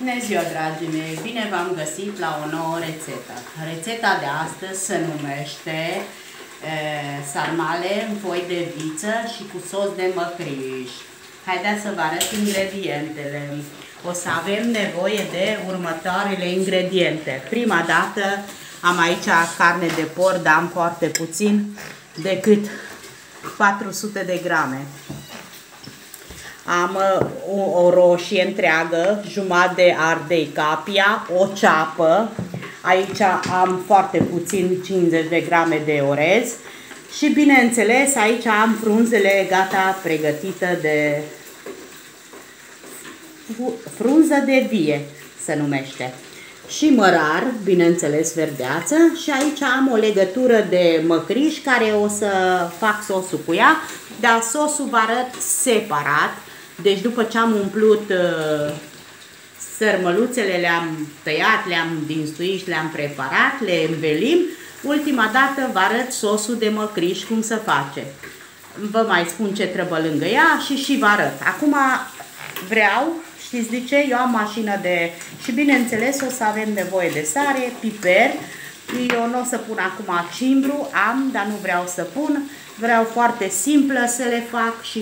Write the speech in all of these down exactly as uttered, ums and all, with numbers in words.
Bună ziua, dragii mei! Bine v-am găsit la o nouă rețetă. Rețeta de astăzi se numește e, sarmale în foi de viță și cu sos de măcriș. Haideți să vă arăt ingredientele. O să avem nevoie de următoarele ingrediente. Prima dată am aici carne de porc, dar am foarte puțin, decât patru sute de grame. Am o, o roșie întreagă, jumătate de ardei capia, o ceapă. Aici am foarte puțin, cincizeci de grame de orez. Și bineînțeles, aici am frunzele gata, pregătită de frunză de vie, se numește. Și mărar, bineînțeles verdeață. Și aici am o legătură de măcriș care o să fac sosul cu ea, dar sosul vă arăt separat. Deci după ce am umplut uh, sărmăluțele, le-am tăiat, le-am dinstuit și le-am preparat, le învelim. Ultima dată vă arăt sosul de măcriș cum se face. Vă mai spun ce trebuie lângă ea și și vă arăt. Acum vreau, știți de ce? Eu am mașină de... și bineînțeles o să avem nevoie de sare, piper. Eu nu o să pun acum cimbru, am, dar nu vreau să pun. Vreau foarte simplă să le fac și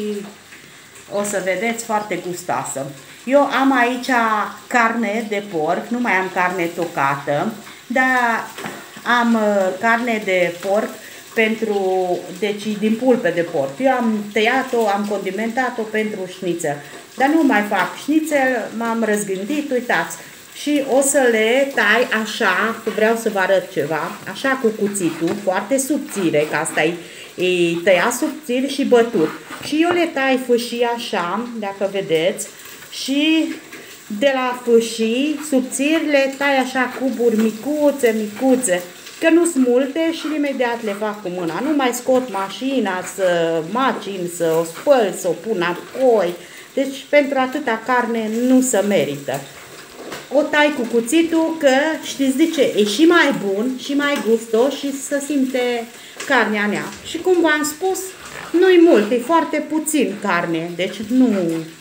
o să vedeți foarte gustoasă. Eu am aici carne de porc, nu mai am carne tocată, dar am carne de porc pentru, deci din pulpe de porc. Eu am tăiat-o, am condimentat-o pentru șnițel. Dar nu mai fac șnițel, m-am răzgândit, uitați. Și o să le tai așa, că vreau să vă arăt ceva, așa cu cuțitul, foarte subțire, că asta e, e tăiat subțire și bătut. Și eu le tai fâșii așa, dacă vedeți, și de la fâșii subțiri le tai așa cuburi micuțe, micuțe, că nu sunt multe și imediat le fac cu mâna. Nu mai scot mașina să macin, să o spăl, să o pun apoi. Deci pentru atâta carne nu se merită. O tai cu cuțitul că știți de ce? E și mai bun și mai gustos și se simte carnea mea. Și cum v-am spus, nu-i mult, e foarte puțin carne, deci nu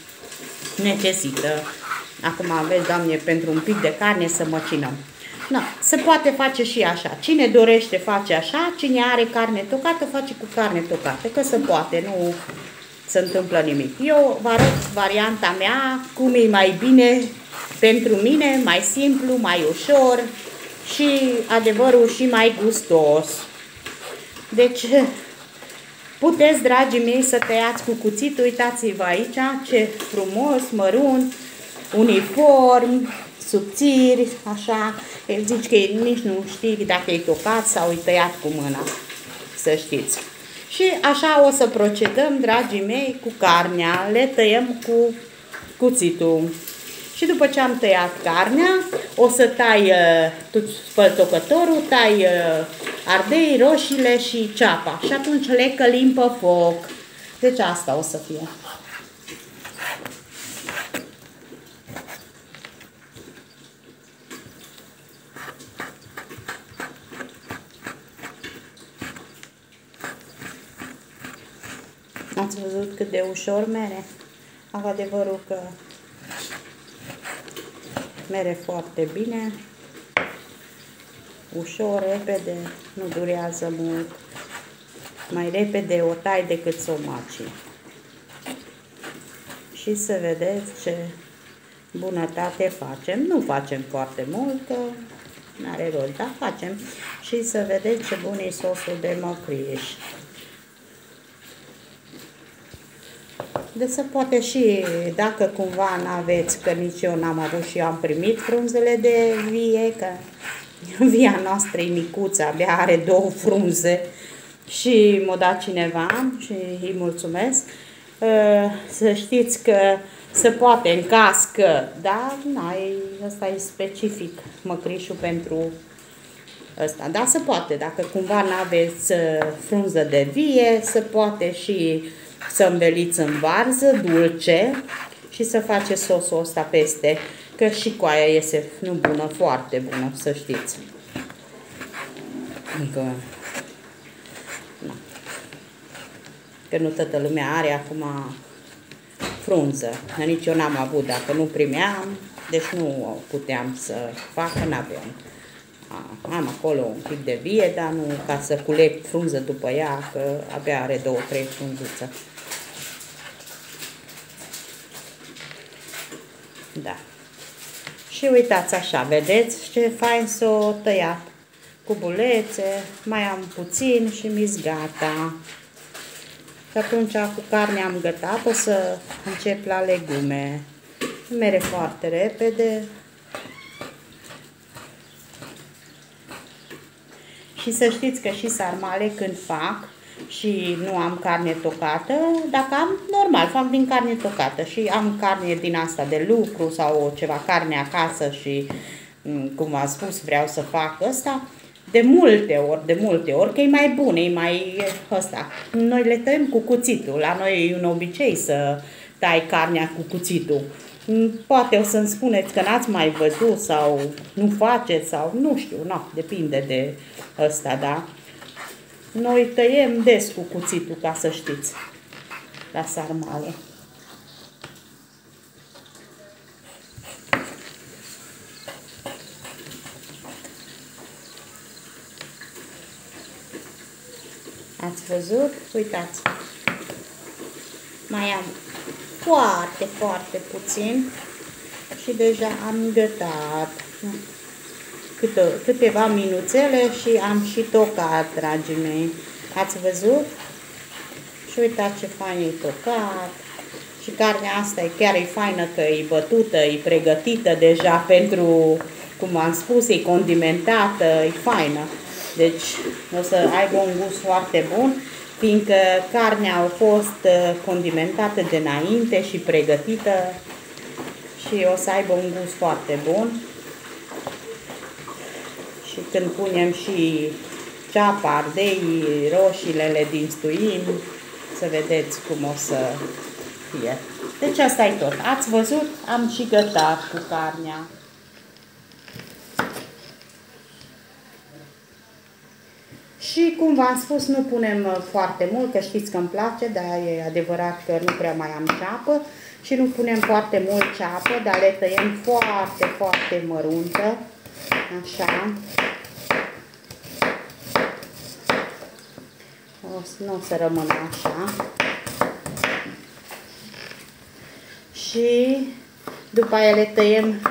necesită. Acum aveți, Doamne, pentru un pic de carne să măcinăm. No, se poate face și așa. Cine dorește face așa, cine are carne tocată face cu carne tocată, că se poate, nu se întâmplă nimic. Eu vă arăt varianta mea, cum e mai bine pentru mine, mai simplu, mai ușor și adevărul și mai gustos. Deci puteți, dragii mei, să tăiați cu cuțitul. Uitați-vă aici ce frumos, mărunt, uniform, subțiri, așa. El zice că nici nu știi dacă e tocat sau e tăiat cu mâna, să știți. Și așa o să procedăm, dragii mei, cu carnea. Le tăiem cu cuțitul. Și după ce am tăiat carnea, o să tai uh, spăltocătorul, tai uh, ardei, roșiile și ceapa. Și atunci le călim pe foc. Deci asta o să fie. Ați văzut cât de ușor mere? Am adevărul că mere foarte bine, ușor, repede, nu durează mult, mai repede o tai decât să o maci. Și să vedeți ce bunătate facem. Nu facem foarte mult, că nu are rost, dar facem. Și să vedeți ce bun e sosul de măcriș. Deci se poate și, dacă cumva n-aveți, că nici eu n-am avut și eu am primit frunzele de vie, că via noastră e micuță, abia are două frunze și m-a dat cineva și îi mulțumesc. Să știți că se poate în caz că, da, ăsta e specific, măcrișul pentru ăsta, dar se poate, dacă cumva n-aveți frunză de vie, se poate și să înveliți în varză dulce și să faceți sosul ăsta peste, că și cu aia iese nu bună, foarte bună, să știți. Încă, na. Că nu toată lumea are acum frunză, nici eu n-am avut, dacă nu primeam, deci nu puteam să fac, n-aveam. Am acolo un pic de vie, dar nu ca să culeg frunză după ea, că abia are două, trei frunzuță. Da. Și uitați așa, vedeți ce fain s-o tăiat cu bulețe, mai am puțin și mi-s gata. Și atunci cu carnea am gătat, o să încep la legume. Mere foarte repede. Și să știți că și sarmale când fac și nu am carne tocată, dacă am, normal, fac din carne tocată și am carne din asta de lucru sau ceva carne acasă și, cum v-am spus, vreau să fac ăsta, de multe ori, de multe ori, că e mai bun, e mai ăsta. Noi le tăiem cu cuțitul, la noi e un obicei să tai carnea cu cuțitul. Poate o să-mi spuneți că n-ați mai văzut sau nu faceți sau nu știu, no, depinde de ăsta, da? Noi tăiem des cu cuțitul, ca să știți, la sarmale. Ați văzut? Uitați. Mai am foarte, foarte puțin și deja am gătat. Câte, câteva minuțele și am și tocat, dragii mei. Ați văzut? Și uitați ce fain e tocat. Și carnea asta e chiar e faină că e bătută, e pregătită deja pentru, cum am spus, e condimentată, e faină. Deci o să aibă un gust foarte bun, fiindcă carnea a fost condimentată de înainte și pregătită și o să aibă un gust foarte bun. Și când punem și ceapa, ardei, roșiile, le dinstuim, să vedeți cum o să fie. Deci asta e tot. Ați văzut? Am și gătat cu carnea. Și cum v-am spus, nu punem foarte mult, că știți că îmi place, dar e adevărat că nu prea mai am ceapă. Și nu punem foarte mult ceapă, dar le tăiem foarte, foarte măruntă. Așa. O să, nu o să rămână așa. Și după aia le tăiem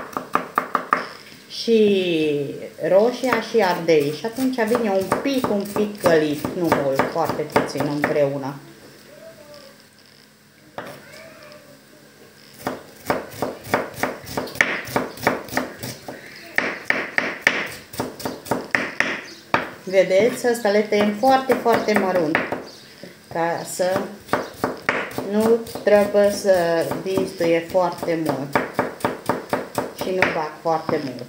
și roșia și ardei. Și atunci vine un pic, un pic călit, nu mult, foarte puțin împreună. Vedeți? Asta le tăiem foarte, foarte mărunt. Ca să nu trebuie să dinstuie foarte mult. Și nu bag foarte mult.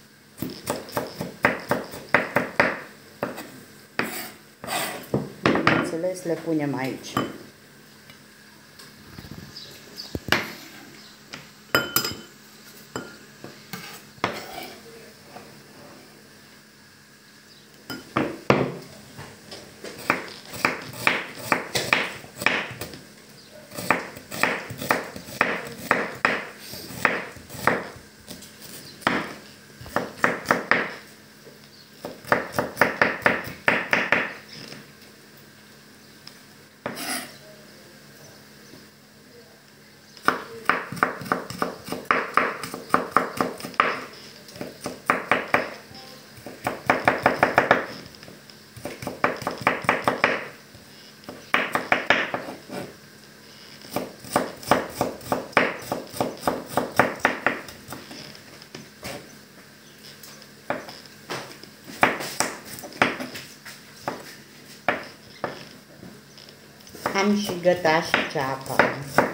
Bineînțeles, le punem aici. Am și gătat și ceapa.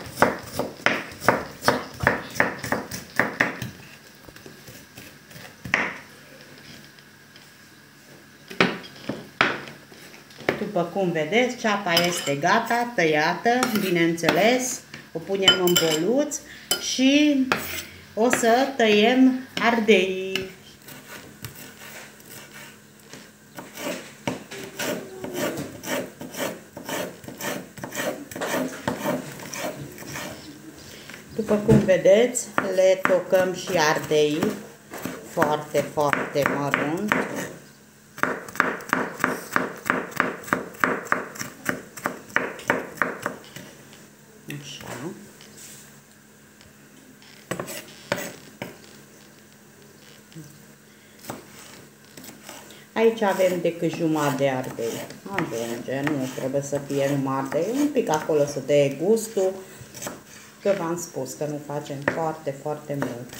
După cum vedeți, ceapa este gata, tăiată, bineînțeles. O punem în boluț și o să tăiem ardei. După cum vedeți, le tocăm și ardei foarte, foarte mărunt. Așa. Aici avem decât jumătate de ardei. Ajunge, nu trebuie să fie numai ardei. Un pic acolo să dea gustul. Că v-am spus că nu facem foarte, foarte mult.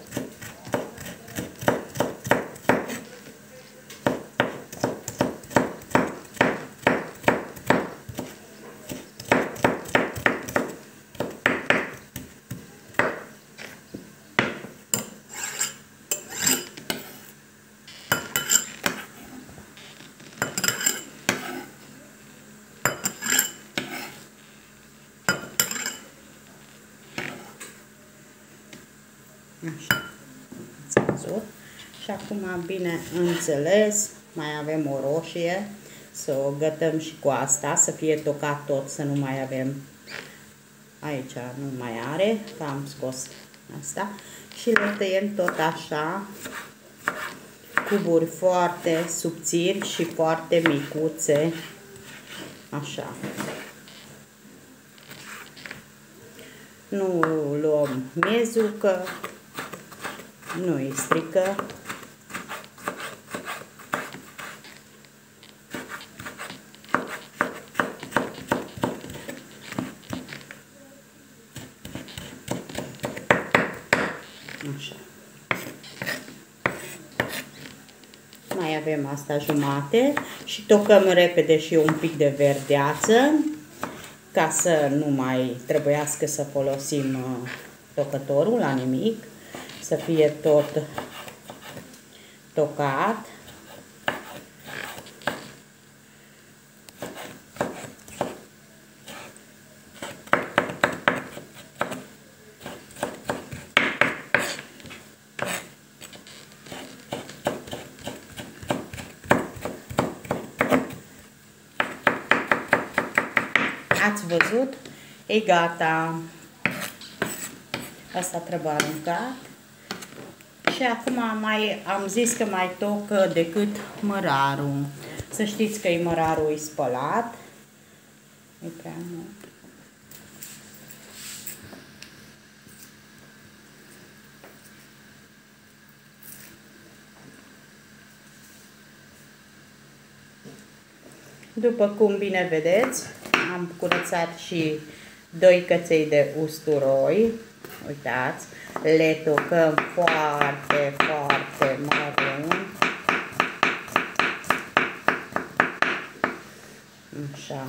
Așa, ați văzut? Și acum, bineînțeles, mai avem o roșie, să o gătăm și cu asta, să fie tocat tot, să nu mai avem, aici nu mai are, că am scos asta, și le tăiem tot așa, cuburi foarte subțiri și foarte micuțe, așa. Nu luăm miezul, că nu îi strică. Așa. Mai avem asta jumate și tocăm repede și un pic de verdeață, ca să nu mai trebuiască să folosim tocătorul la nimic, să fie tot tocat. Ați văzut? E gata. Asta trebuie aruncat. Și acum mai am zis că mai toc decât mărarul. Să știți că e mărarul e spălat. E prea mult. După cum bine vedeți, am curățat și doi căței de usturoi. Uitați, le tocăm foarte, foarte mărunt. Așa.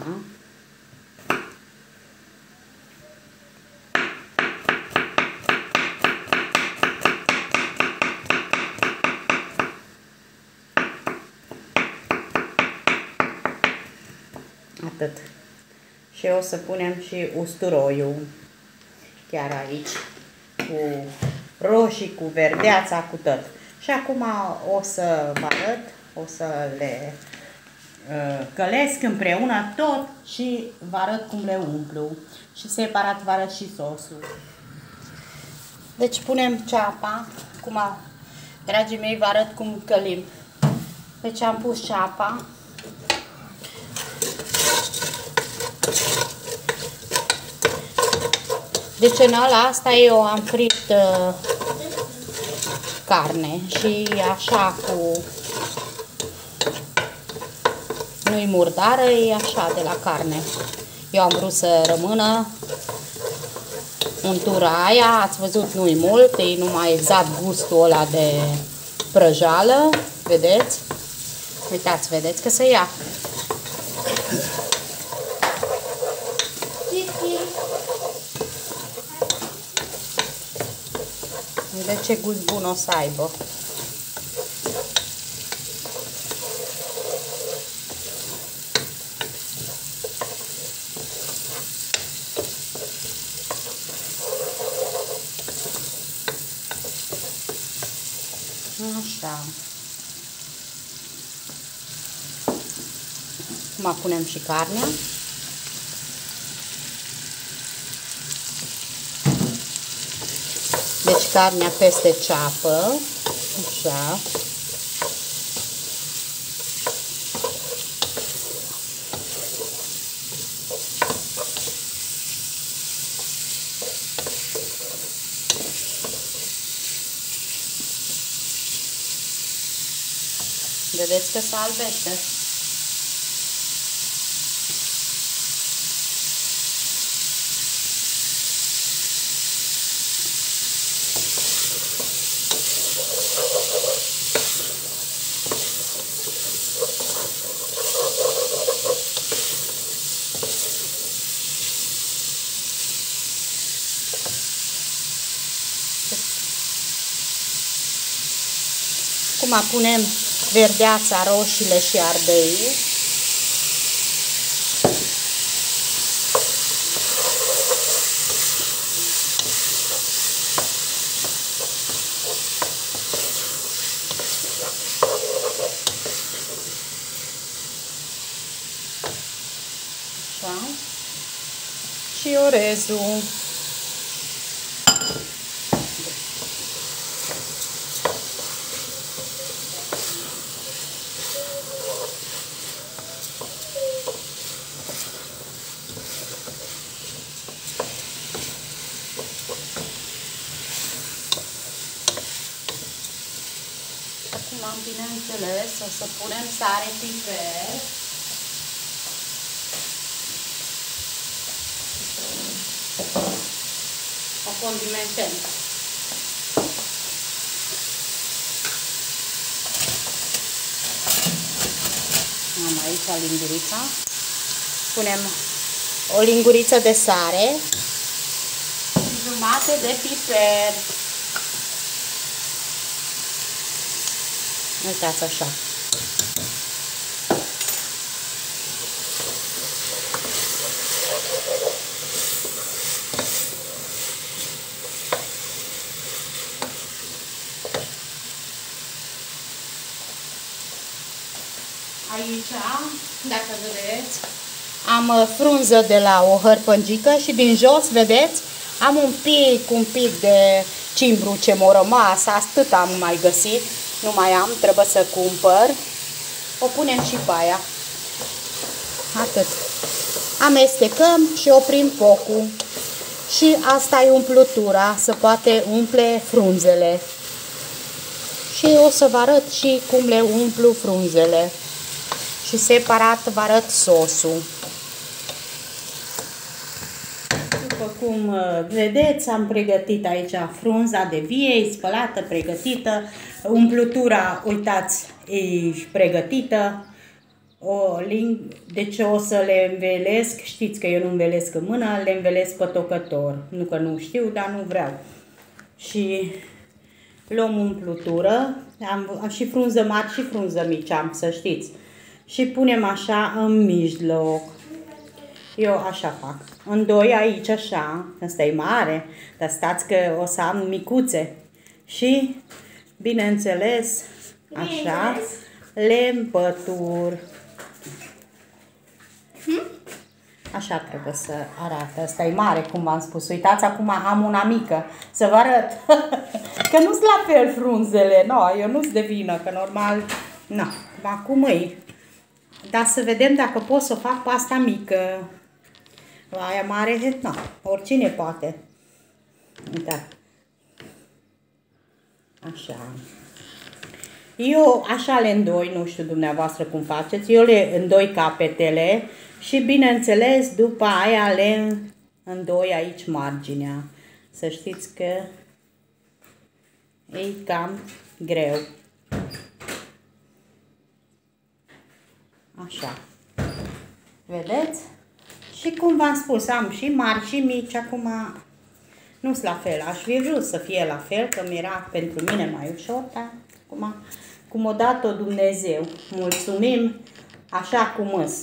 Atât. Și o să punem și usturoiul chiar aici, cu roșii, cu verdeața, cu tot. Și acum o să vă arăt, o să le uh, călesc împreună tot și vă arăt cum le umplu. Și separat vă arăt și sosul. Deci punem ceapa, acum, dragii mei, vă arăt cum călim. Deci am pus ceapa. Deci în ăla asta eu am fript uh, carne și așa cu... Nu-i murdară, e așa de la carne. Eu am vrut să rămână untura aia, ați văzut, nu-i mult, e numai exact gustul ăla de prăjală, vedeți? Uitați, vedeți că se ia. Vedeți ce gust bun o să aibă. Așa. Acum punem și carnea. carnea peste ceapă, așa. Vedeți că se albește. Acum punem verdeața, roșiile și ardeii. Așa. Și orezul. Acum, bineînțeles, o să punem sare, piper. O condimentăm. Am aici lingurița. Punem o linguriță de sare și jumate de piper. Uitați așa. Aici, dacă vedeți, am frunză de la o hărpăngică și din jos, vedeți, am un pic, un pic de cimbru ce m-a rămas, atât am mai găsit. Nu mai am, trebuie să cumpăr. O punem și pe aia. Atât. Amestecăm și oprim focul. Și asta e umplutura, să poate umple frunzele. Și o să vă arăt și cum le umplu frunzele. Și separat vă arăt sosul. După cum vedeți, am pregătit aici frunza de vie, spălată, pregătită. Umplutura, uitați, e pregătită. O ling... Deci o să le învelesc, știți că eu nu învelesc în mână, le învelesc pe tocător. Nu că nu știu, dar nu vreau. Și luăm umplutură, am, am și frunză mari și frunză mici am, să știți. Și punem așa în mijloc. Eu așa fac. În doi aici așa, ăsta e mare, dar stați că o să am micuțe. Și, bineînțeles, așa, le împătur. Așa trebuie să arate. Asta e mare, cum v-am spus. Uitați, acum am una mică. Să vă arăt. Că nu-s la fel frunzele. No, eu nu-s de vină, că normal... No, acum e. Dar să vedem dacă pot să fac pasta mică. La aia mare, no, oricine poate. Uitați. Așa. Eu așa le îndoi, nu știu dumneavoastră cum faceți, eu le îndoi capetele și bineînțeles după aia le îndoi aici marginea. Să știți că e cam greu. Așa. Vedeți? Și cum v-am spus, am și mari și mici, acum nu sunt la fel. Aș fi vrut să fie la fel, că mi-era pentru mine mai ușor, dar acum, cum o dat-o Dumnezeu. Mulțumim așa cum îs.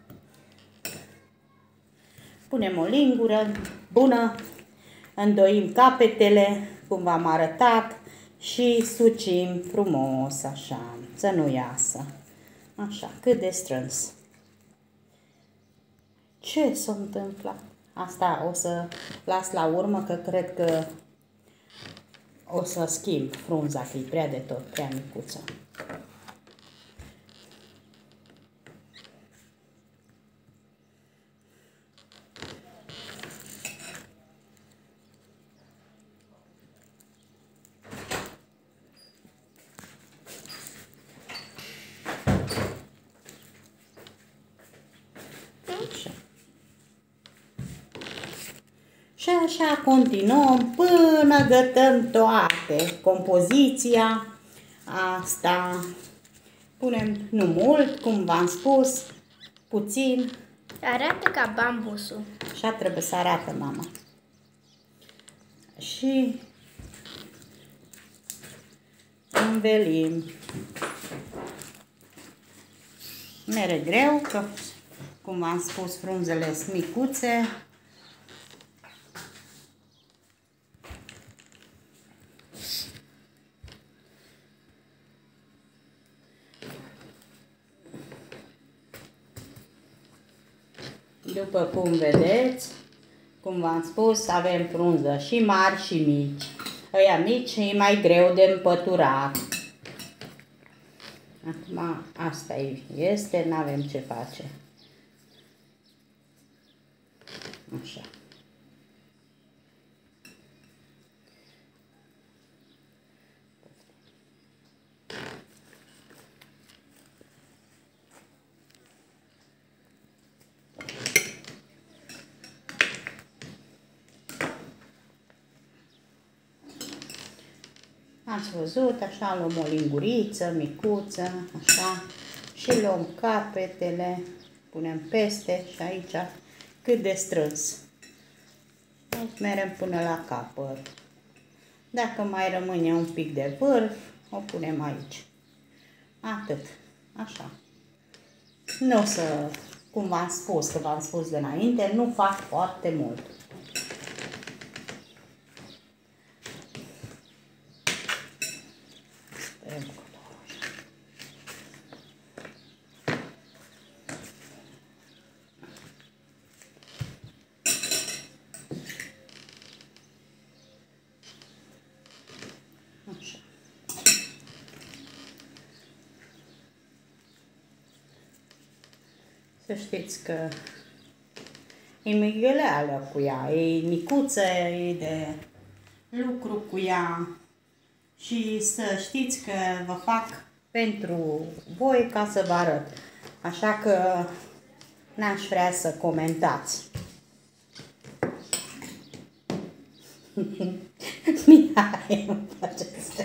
Punem o lingură bună, îndoim capetele, cum v-am arătat, și sucim frumos, așa, să nu iasă. Așa, cât de strâns. Ce s-a întâmplat? Asta o să las la urmă, că cred că O să schimb frunza, că e prea de tot, prea micuță. Așa. Și așa continuăm până gătăm toate. Compoziția asta punem nu mult, cum v-am spus, puțin. Arată ca bambusul. Așa trebuie să arată, mama. Și învelim. Mere greu, că, cum v-am spus, frunzele sunt micuțe. După cum vedeți, cum v-am spus, avem frunză și mari și mici. Ăia mici e mai greu de împăturat. Acum asta este, n-avem ce face. Așa. Ați văzut, așa luăm o linguriță micuță, așa, și luăm capetele, punem peste și aici cât de strâns. Merem până la capăt. Dacă mai rămâne un pic de vârf, o punem aici. Atât, așa. Nu o să, cum v-am spus, că v-am spus de înainte, nu fac foarte mult. Așa. Să știți că e migăleală cu ea, e micuță, e de lucru cu ea și să știți că vă fac pentru voi ca să vă arăt. Așa că n-aș vrea să comentați. Mihai, îmi place asta.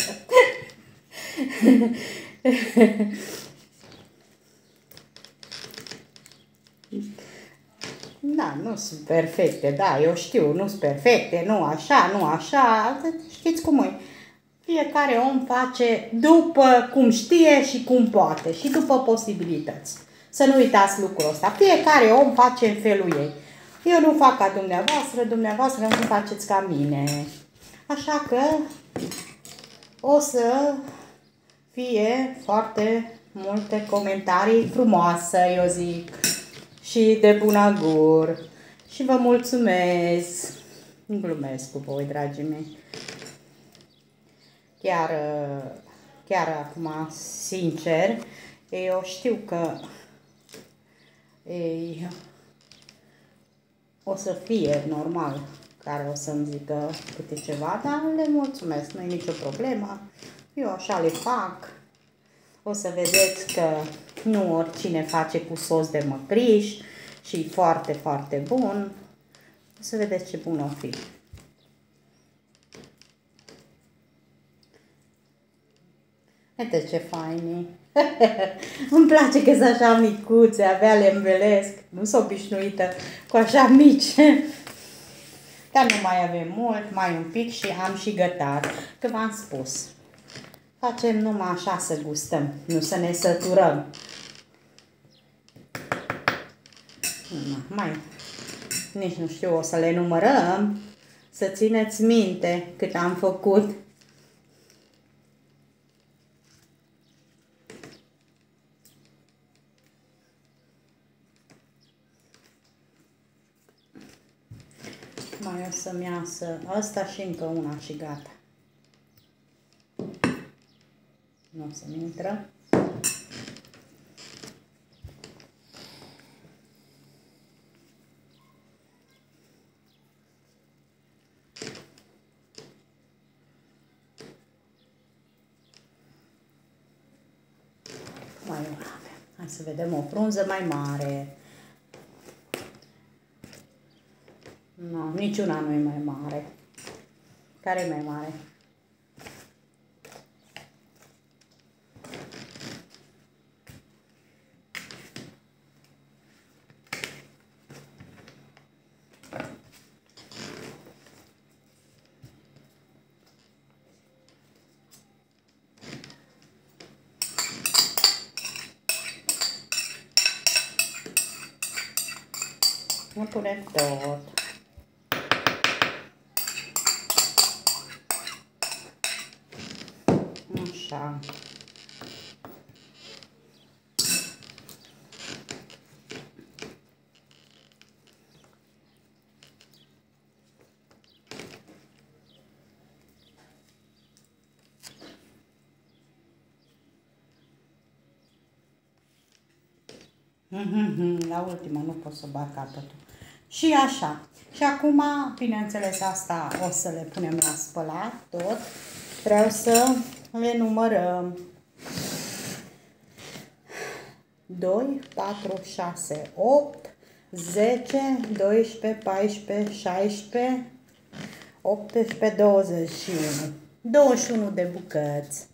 Da, nu sunt perfecte, da, eu știu, nu sunt perfecte, nu așa, nu așa, știți cum e. Fiecare om face după cum știe și cum poate și după posibilități. Să nu uitați lucrul ăsta. Fiecare om face în felul ei. Eu nu fac ca dumneavoastră, dumneavoastră nu faceți ca mine. Așa că o să fie foarte multe comentarii frumoase, eu zic, și de bunagur. Și vă mulțumesc. Glumesc cu voi, dragii mei. Chiar, chiar acum, sincer, eu știu că ei, o să fie normal care o să-mi zică câte ceva, dar le mulțumesc, nu e nicio problemă. Eu așa le fac. O să vedeți că nu oricine face cu sos de măcriș și foarte, foarte bun. O să vedeți ce bun o fi. Uite ce faini. Îmi place că sunt așa micuțe, abia le învelesc. Nu sunt obișnuită cu așa mici. Dar nu mai avem mult, mai un pic și am și gătat. Că v-am spus. Facem numai așa să gustăm, nu să ne săturăm. Mai, nici nu știu, o să le numărăm, să țineți minte cât am făcut. Mai o să-mi iasă asta și încă una și gata. Nu se intră. Mai avem. Hai să vedem o frunză mai mare. Nu, niciuna nu e mai mare. Care e mai mare? Nu punem tot. Așa. La ultima nu pot să bag capătul. Și așa. Și acum, bineînțeles, asta o să le punem la spălat tot. Vreau să le numărăm. doi, patru, șase, opt, zece, doisprezece, paisprezece, șaisprezece, optsprezece, douăzeci și unu. douăzeci și unu de bucăți.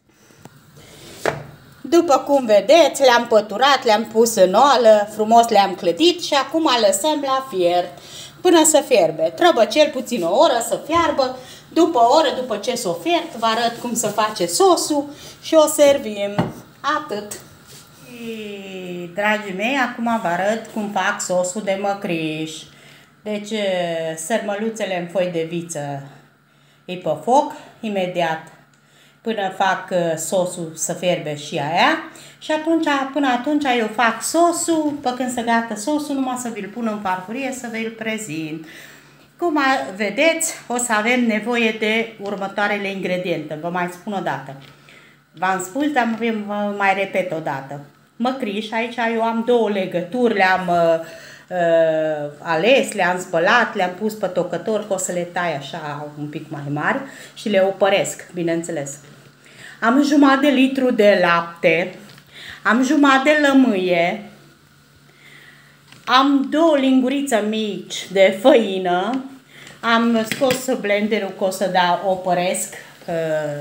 După cum vedeți, le-am păturat, le-am pus în oală, frumos le-am clătit și acum lăsăm la fiert până să fierbe. Trebuie cel puțin o oră să fiarbă. După o oră, după ce s-o fiert, vă arăt cum să face sosul și o servim. Atât. Și, dragii mei, acum vă arăt cum fac sosul de măcriș. Deci, sărmăluțele în foi de viță e pe foc, imediat, până fac sosul să fierbe și aia. Și atunci, până atunci eu fac sosul, pe când se gata sosul, numai să vi-l pun în farfurie să vi-l prezint. Cum vedeți, o să avem nevoie de următoarele ingrediente. Vă mai spun o dată. V-am spus, dar vă mai repet o dată. Măcriș, aici eu am două legături, le-am uh, uh, ales, le-am spălat, le-am pus pe tocător, că o să le tai așa un pic mai mari și le opăresc, bineînțeles. Am jumătate de litru de lapte, am jumătate de lămâie, am două lingurițe mici de făină, am scos blenderul că o să da, opăresc uh,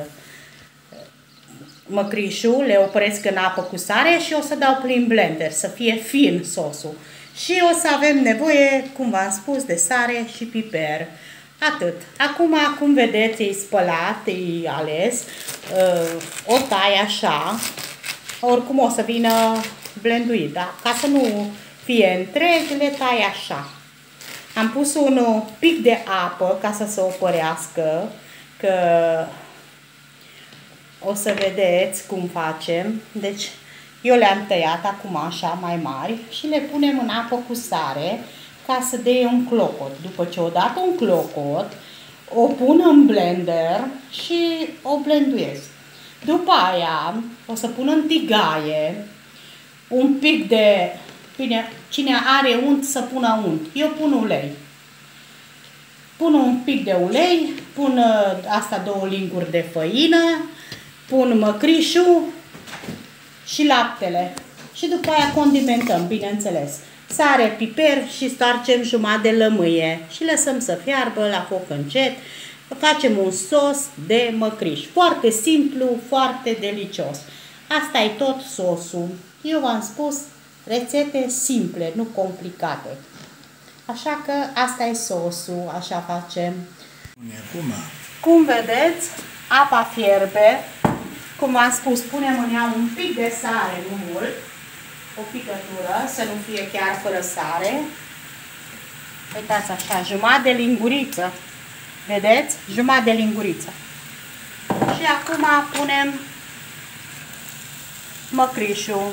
măcrișul, le opresc în apă cu sare și o să dau prin blender, să fie fin sosul. Și o să avem nevoie, cum v-am spus, de sare și piper. Atât. Acum, cum vedeți, e spălat, e ales, o tai așa, oricum o să vină blenduit, da? Ca să nu fie întreg, le tai așa. Am pus un pic de apă ca să se opărească, că o să vedeți cum facem. Deci eu le-am tăiat acum așa mai mari și le punem în apă cu sare ca să dea un clocot. După ce o dat un clocot, o pun în blender și o blenduiesc. După aia o să pun în tigaie un pic de... Bine, cine are unt să pună unt. Eu pun ulei. Pun un pic de ulei, pun asta două linguri de făină, pun măcrișul și laptele. Și după aia condimentăm, bineînțeles. Sare, piper și starcem jumătate de lămâie. Și lăsăm să fiarbă la foc încet. Facem un sos de măcriș. Foarte simplu, foarte delicios. Asta e tot sosul. Eu v-am spus rețete simple, nu complicate. Așa că asta e sosul, așa facem. Acum. Cum vedeți, apa fierbe. Cum v-am spus, punem în ea un pic de sare, nu mult, o picătură, să nu fie chiar fără sare. Uitați așa, jumătate de linguriță. Vedeți? Jumătate de linguriță. Și acum punem măcrișul.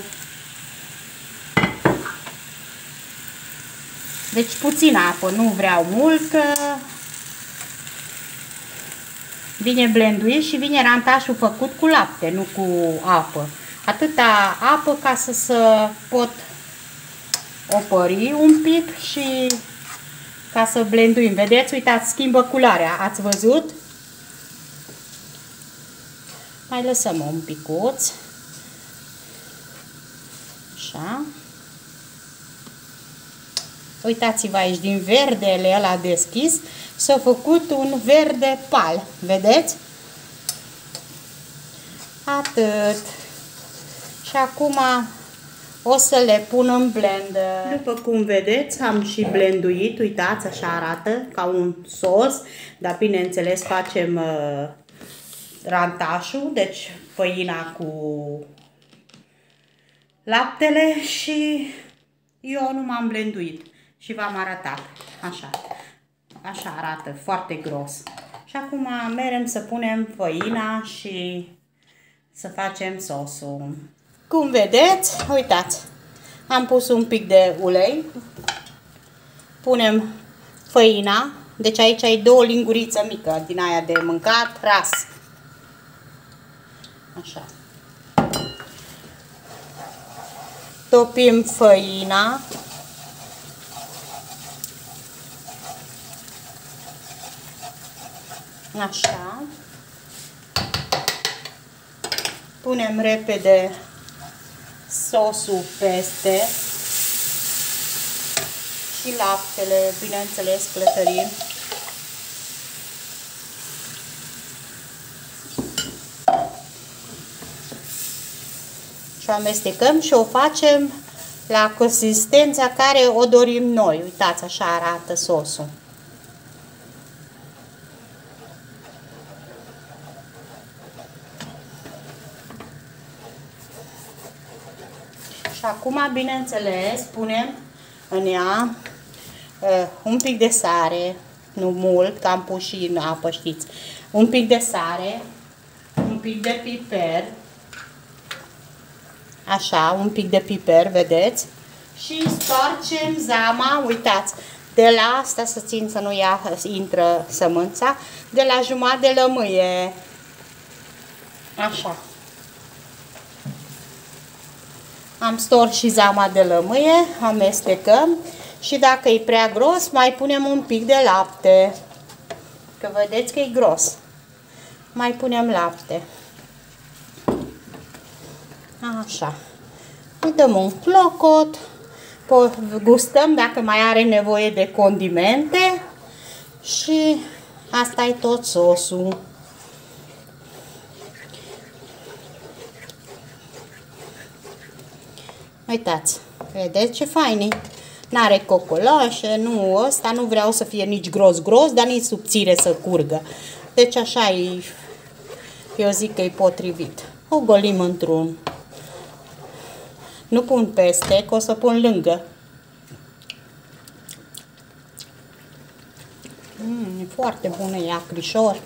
Deci puțin apă, nu vreau mult, că Vine blenduit și vine rantașul făcut cu lapte, nu cu apă. Atâta apă ca să se pot opări un pic și ca să blenduim. Vedeți? Uitați, schimbă culoarea. Ați văzut? Mai lăsăm un picuț. Așa. Uitați-vă aici, din verdele ăla deschis s-a făcut un verde pal. Vedeți? Atât. Și acum o să le pun în blender. După cum vedeți, am și blenduit. Uitați, așa arată, ca un sos. Dar bineînțeles facem uh, rantașul, deci făina cu laptele și eu nu m-am blenduit. Și v-am arătat. Așa. Așa arată, foarte gros. Și acum merem să punem făina și să facem sosul. Cum vedeți, uitați, am pus un pic de ulei. Punem făina. Deci aici ai două lingurițe mică din aia de mâncat, ras. Așa. Topim făina. Așa. Punem repede sosul peste și laptele, bineînțeles, clătărim. Și o amestecăm și o facem la consistența care o dorim noi. Uitați, așa arată sosul. Și acum, bineînțeles, punem în ea uh, un pic de sare, nu mult, că am pus și în apă, știți. Un pic de sare, un pic de piper, așa, un pic de piper, vedeți? Și storcem zama, uitați, de la asta să țin să nu ia, intră sămânța, de la jumătate de lămâie, așa. Am stors și zama de lămâie, amestecăm și dacă e prea gros, mai punem un pic de lapte. Că vedeți că e gros. Mai punem lapte. Așa. Îi dăm un clocot, gustăm dacă mai are nevoie de condimente și asta e tot sosul. Uitați, vedeți ce fain e? N-are cocoloșe, nu, ăsta nu vreau să fie nici gros-gros, dar nici subțire să curgă. Deci așa e, eu zic că e potrivit. O golim într-un. Nu pun peste, că o să pun lângă. Mm, e foarte bună, e acrișor.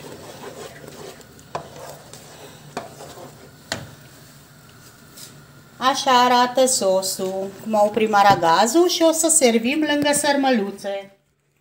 Așa arată sosul. Cum a oprit maragazul și o să servim lângă sărmăluțe.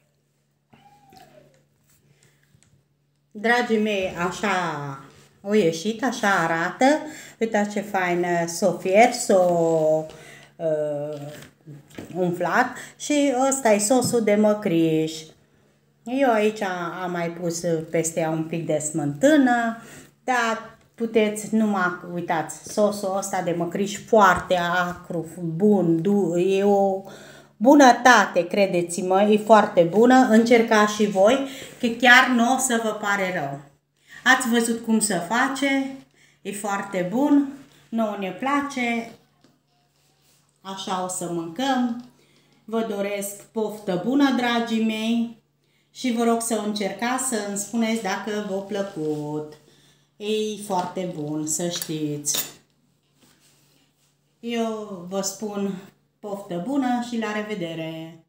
Dragii mei, așa o ieșit, așa arată. Uitați ce fain s-o fiert, s-o uh, umflat. Și ăsta e sosul de măcriș. Eu aici am mai pus peste ea un pic de smântână, dar puteți numai, uitați, sosul ăsta de măcriș foarte acru, bun, du, e o bunătate, credeți-mă, e foarte bună. Încercați și voi, că chiar nu o să vă pare rău. Ați văzut cum se face, e foarte bun, nouă ne place, așa o să mâncăm. Vă doresc poftă bună, dragii mei, și vă rog să încercați să îmi spuneți dacă v-a plăcut. E foarte bun, să știți. Eu vă spun poftă bună și la revedere!